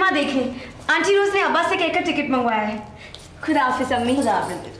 Cinema देखने। Aunty रोज ने अब्बास से कहकर टिकट मंगवाया है। खुदा हाफिज अम्मी। खुदा हाफिज।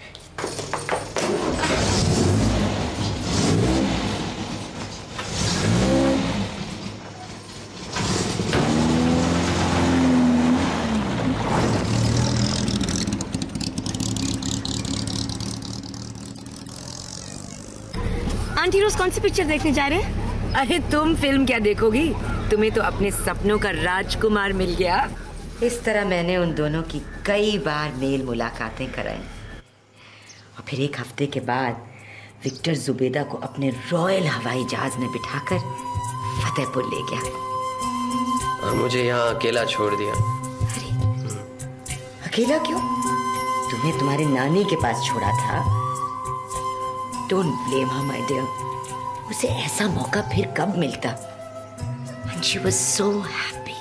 आंटी रोज कौन सी पिक्चर देखने जा रहे हैं? अरे तुम फिल्म क्या देखोगी, तुम्हें तो अपने सपनों का राजकुमार मिल गया। इस तरह मैंने उन दोनों की कई बार मेल मुलाकातें कराई और फिर एक हफ्ते के बाद विक्टर जुबेदा को अपने रॉयल हवाई जहाज में बिठाकर फतेहपुर ले गया और मुझे यहाँ अकेला छोड़ दिया। अरे अकेला क्यों? तुम्हें तुम्हारी नानी के पास छोड़ा था। Don't blame her my dear. उसे ऐसा मौका फिर कब मिलता? And she was so happy.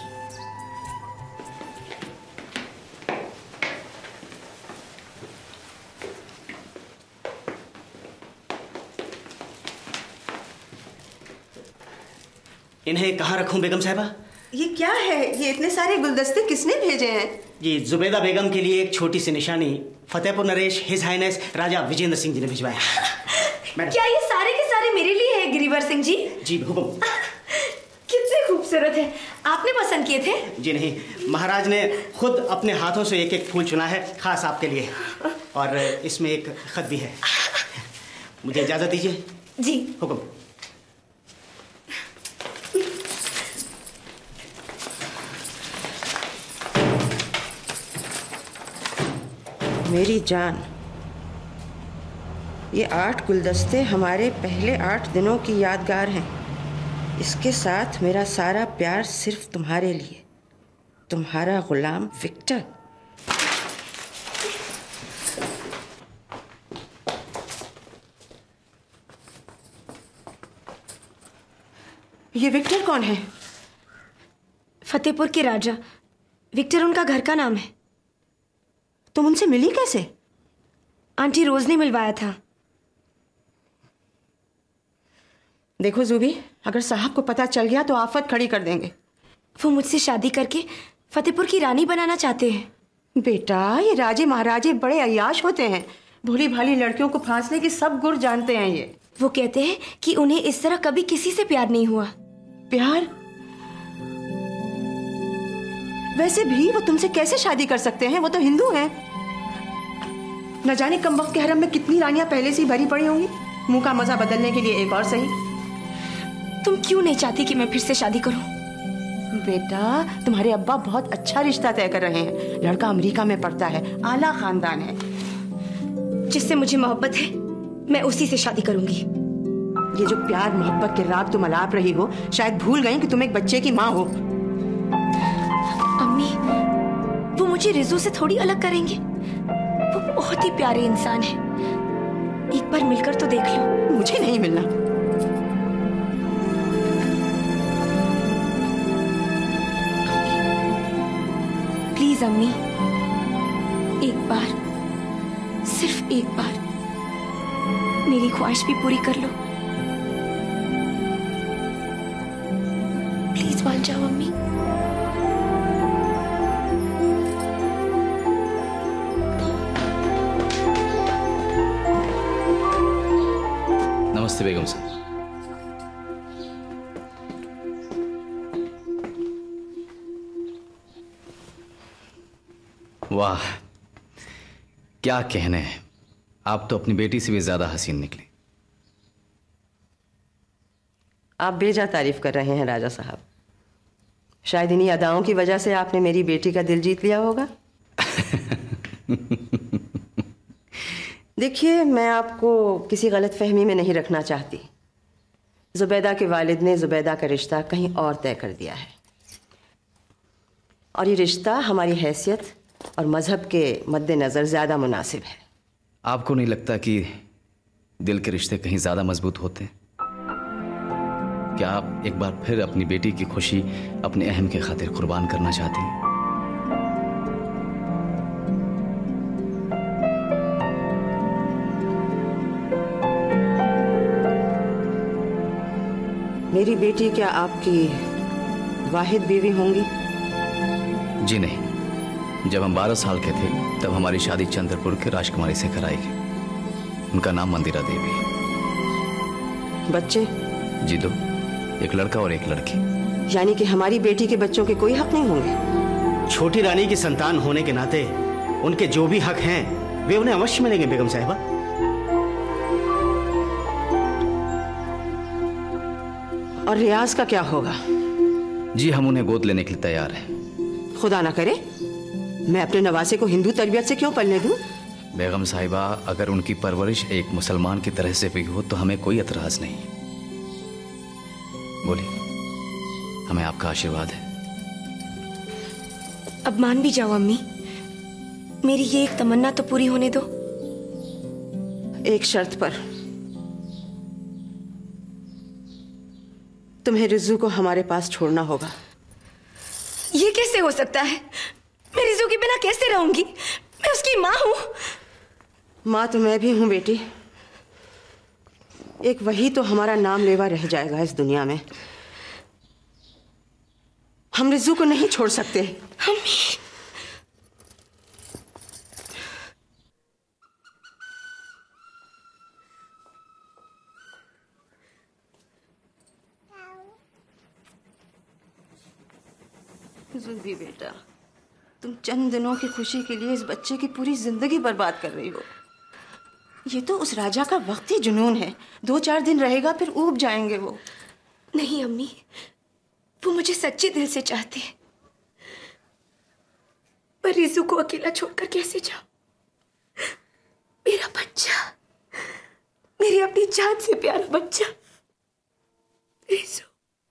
इन्हें कहाँ रखूं बेगम साहिबा? ये क्या है? ये इतने सारे गुलदस्ते किसने भेजे हैं? जी जुबेदा बेगम के लिए एक छोटी सी निशानी फतेहपुर नरेश हिज हाइनेस राजा विजेंद्र सिंह जी ने भिजवाया। क्या ये सारे के सारे मेरे लिए है गिरिवर सिंह जी? जी हुक्म। कितने खूबसूरत है। आपने पसंद किए थे? जी नहीं, महाराज ने खुद अपने हाथों से एक एक फूल चुना है खास आपके लिए, और इसमें एक खत भी है। मुझे इजाजत दीजिए। जी हुक्म। मेरी जान, ये 8 गुलदस्ते हमारे पहले 8 दिनों की यादगार हैं। इसके साथ मेरा सारा प्यार सिर्फ तुम्हारे लिए, तुम्हारा गुलाम विक्टर। ये विक्टर कौन है? फतेहपुर के राजा। विक्टर उनका घर का नाम है। तुम उनसे मिली कैसे? आंटी रोज ने मिलवाया था। देखो जूबी, अगर साहब को पता चल गया तो आफत खड़ी कर देंगे। वो मुझसे शादी करके फतेहपुर की रानी बनाना चाहते हैं। बेटा, ये राजे महाराजे बड़े अय्याश होते हैं। भोली भाली लड़कियों को फांसने की सब गुर जानते हैं ये। वो कहते हैं कि उन्हें इस तरह कभी किसी से प्यार नहीं हुआ। प्यार? वैसे भी वो तुमसे कैसे शादी कर सकते हैं? वो तो हिंदू हैं। न जाने कमबख्त के हरम में कितनी रानियां पहले से ही भरी पड़ी होंगी। मुंह का मजा बदलने के लिए एक और सही। तुम क्यों नहीं चाहती कि मैं फिर से शादी करूं? बेटा, तुम्हारे अब्बा बहुत अच्छा रिश्ता तय कर रहे हैं। लड़का अमेरिका में पढ़ता है, आला खानदान है। जिससे मुझे मोहब्बत है मैं उसी से शादी करूंगी। ये जो प्यार मोहब्बत के राग तुम अलाप रही हो, शायद भूल गई कि तुम एक बच्चे की माँ हो। अम्मी, वो मुझे रिजू से थोड़ी अलग करेंगे। वो बहुत ही प्यारे इंसान है। एक बार मिलकर तो देख लो। मुझे नहीं मिलना। प्लीज अम्मी, एक बार, सिर्फ एक बार मेरी ख्वाहिश भी पूरी कर लो। प्लीज मान जाओ अम्मी। नमस्ते बेगम साहब। वाह, क्या कहने हैं, आप तो अपनी बेटी से भी ज्यादा हसीन निकली। आप बेजा तारीफ कर रहे हैं राजा साहब। शायद इन्हीं अदाओं की वजह से आपने मेरी बेटी का दिल जीत लिया होगा। देखिए, मैं आपको किसी गलतफहमी में नहीं रखना चाहती। जुबैदा के वालिद ने जुबैदा का रिश्ता कहीं और तय कर दिया है, और ये रिश्ता हमारी हैसियत और मजहब के मद्देनजर ज्यादा मुनासिब है। आपको नहीं लगता कि दिल के रिश्ते कहीं ज्यादा मजबूत होते हैं? क्या आप एक बार फिर अपनी बेटी की खुशी अपने अहम के खातिर कुर्बान करना चाहती हैं? मेरी बेटी क्या आपकी वाहिद बीवी होंगी? जी नहीं, जब हम 12 साल के थे तब हमारी शादी चंद्रपुर के राजकुमारी से कराई गई। उनका नाम मंदिरा देवी है। बच्चे? जी 2, एक लड़का और एक लड़की। यानी कि हमारी बेटी के बच्चों के कोई हक नहीं होंगे? छोटी रानी की संतान होने के नाते उनके जो भी हक हैं वे उन्हें अवश्य मिलेंगे बेगम साहिबा। और रियाज का क्या होगा? जी हम उन्हें गोद लेने के लिए तैयार हैं। खुदा ना करे मैं अपने नवासे को हिंदू तरबियत से क्यों पलने दूं? बेगम साहिबा, अगर उनकी परवरिश एक मुसलमान की तरह से हुई हो तो हमें कोई एतराज नहीं। बोलिए, हमें आपका आशीर्वाद है। अब मान भी जाओ अम्मी, मेरी ये एक तमन्ना तो पूरी होने दो। एक शर्त पर। तुम्हें रिजू को हमारे पास छोड़ना होगा। ये कैसे हो सकता है? मैं रिजू के बिना कैसे रहूंगी? मैं उसकी माँ हूं। माँ तो मैं भी हूं बेटी। एक वही तो हमारा नाम लेवा रह जाएगा इस दुनिया में। हम रिजू को नहीं छोड़ सकते। अम्मी, जुल्फी बेटा, तुम चंद दिनों की खुशी के लिए इस बच्चे की पूरी जिंदगी बर्बाद कर रही हो। ये तो उस राजा का वक्ती जुनून है। 2-4 दिन रहेगा फिर ऊब जाएंगे वो। नहीं अम्मी, वो मुझे सच्चे दिल से चाहते हैं। पर रिजू को अकेला छोड़कर कैसे जाऊं? मेरा बच्चा, मेरी अपनी जान से प्यारा बच्चा रिजू।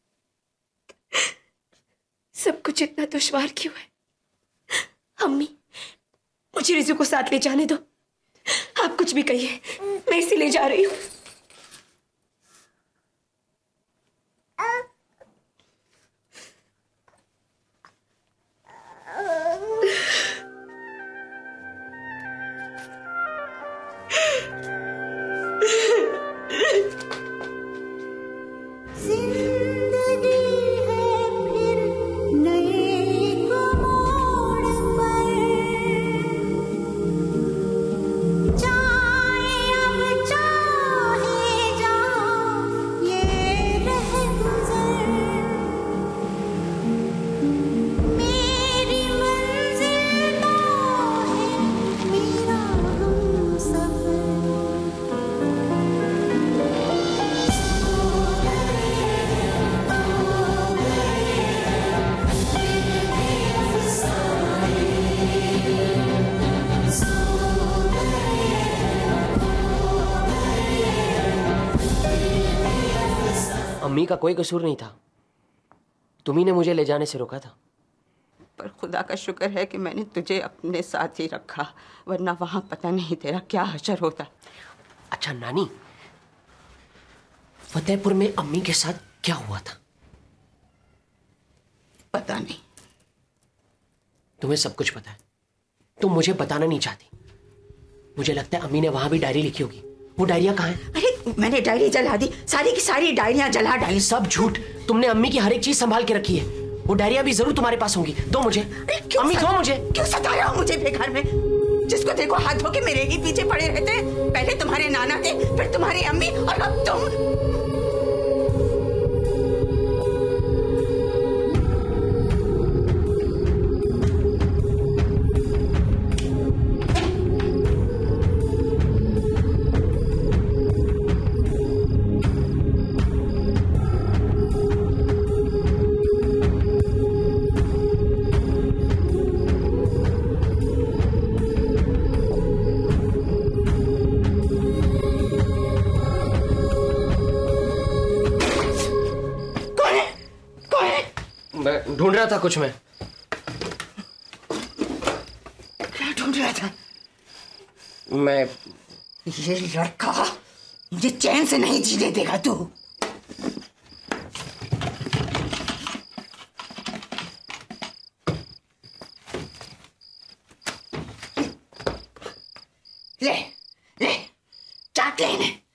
सब कुछ इतना दुश्वार क्यों है? अम्मी, मुझे रिजू को साथ ले जाने दो। आप कुछ भी कहिए, मैं इसे ले जा रही हूं। अम्मी का कोई कसूर नहीं था, तुम्ही ने मुझे ले जाने से रोका था। पर खुदा का शुक्र है कि मैंने तुझे अपने साथ ही रखा, वरना वहां पता नहीं तेरा क्या हशर होता। अच्छा नानी, फतेहपुर में अम्मी के साथ क्या हुआ था? पता नहीं। तुम्हें सब कुछ पता है, तुम मुझे बताना नहीं चाहती। मुझे लगता है अम्मी ने वहां भी डायरी लिखी होगी। वो डायरिया कहाँ है? अरे मैंने डायरी जला दी, सारी की सारी डायरियां जला डाली। सब झूठ। तुमने अम्मी की हर एक चीज संभाल के रखी है। वो डायरिया भी जरूर तुम्हारे पास होंगी। दो मुझे। अम्मी दो मुझे। क्यों सता रहे हो मुझे बेघर में? जिसको देखो हाथ धो के मेरे ही पीछे पड़े रहते हैं। पहले तुम्हारे नाना थे, फिर तुम्हारी अम्मी और अब तुम। ढूंढ रहा था कुछ मैं। क्या ढूंढ रहा था? मैं ये लड़का मुझे चैन से नहीं जीने देगा तू। ले ले चाट ले इन्हें।